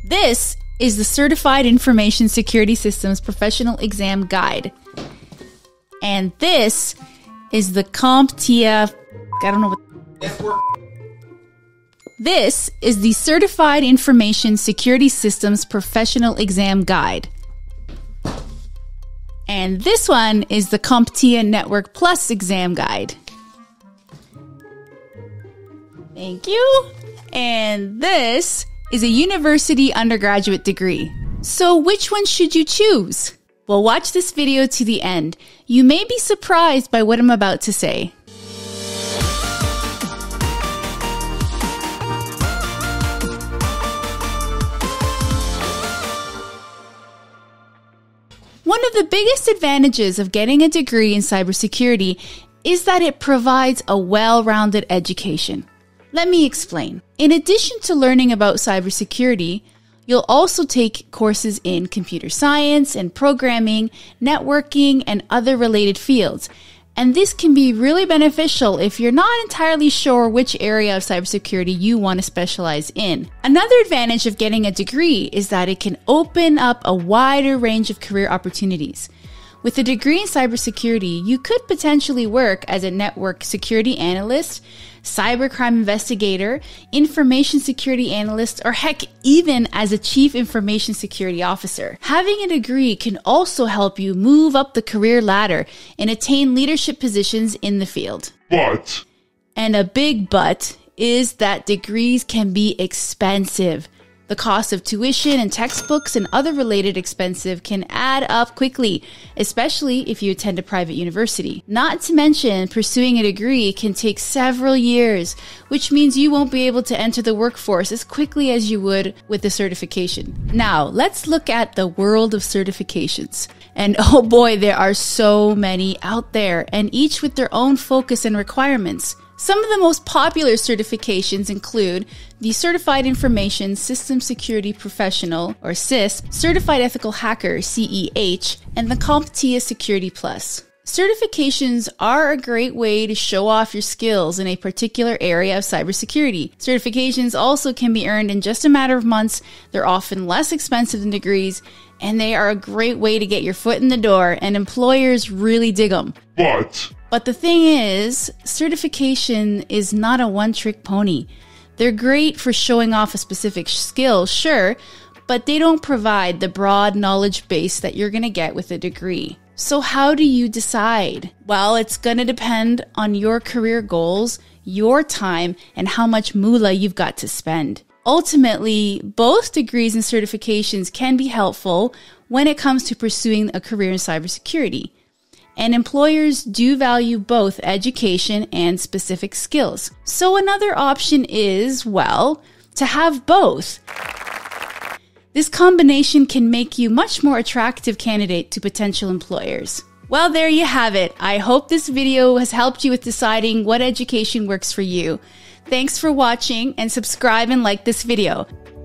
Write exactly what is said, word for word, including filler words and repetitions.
This is the Certified Information Security Systems Professional Exam Guide. And this is the CompTIA, I don't know what. This is the Certified Information Security Systems Professional Exam Guide. And this one is the CompTIA Network Plus Exam Guide. Thank you. And this is a university undergraduate degree. So which one should you choose? Well, watch this video to the end. You may be surprised by what I'm about to say. One of the biggest advantages of getting a degree in cybersecurity is that it provides a well-rounded education. Let me explain. In addition to learning about cybersecurity, you'll also take courses in computer science and programming, networking, and other related fields. And this can be really beneficial if you're not entirely sure which area of cybersecurity you want to specialize in. Another advantage of getting a degree is that it can open up a wider range of career opportunities. With a degree in cybersecurity, you could potentially work as a network security analyst, cybercrime investigator, information security analyst, or heck, even as a chief information security officer. Having a degree can also help you move up the career ladder and attain leadership positions in the field. But, and a big but, is that degrees can be expensive. The cost of tuition and textbooks and other related expenses can add up quickly, especially if you attend a private university. Not to mention, pursuing a degree can take several years, which means you won't be able to enter the workforce as quickly as you would with a certification. Now, let's look at the world of certifications. And oh boy, there are so many out there, and each with their own focus and requirements. Some of the most popular certifications include the Certified Information System Security Professional, or C I S P, Certified Ethical Hacker, C E H, and the CompTIA Security Plus. Certifications are a great way to show off your skills in a particular area of cybersecurity. Certifications also can be earned in just a matter of months. They're often less expensive than degrees, and they are a great way to get your foot in the door, and employers really dig them. but, But the thing is, certification is not a one-trick pony. They're great for showing off a specific skill, sure, but they don't provide the broad knowledge base that you're going to get with a degree. So how do you decide? Well, it's going to depend on your career goals, your time, and how much moolah you've got to spend. Ultimately, both degrees and certifications can be helpful when it comes to pursuing a career in cybersecurity. And employers do value both education and specific skills. So another option is, well, to have both. This combination can make you a much more attractive candidate to potential employers. Well, there you have it. I hope this video has helped you with deciding what education works for you. Thanks for watching, and subscribe and like this video.